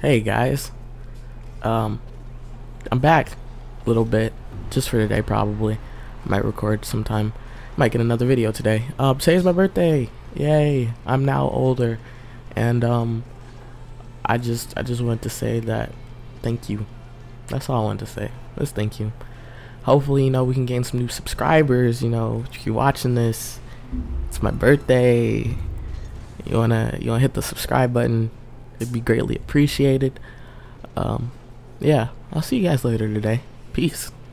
Hey guys, um, I'm back a little bit, just for today probably. Might record sometime, might get another video today. Today's my birthday, yay! I'm now older, and I just wanted to say that, thank you. That's all I wanted to say. Just thank you. Hopefully, we can gain some new subscribers. If you're watching this, it's my birthday. You wanna hit the subscribe button. It'd be greatly appreciated. Yeah, I'll see you guys later today. Peace.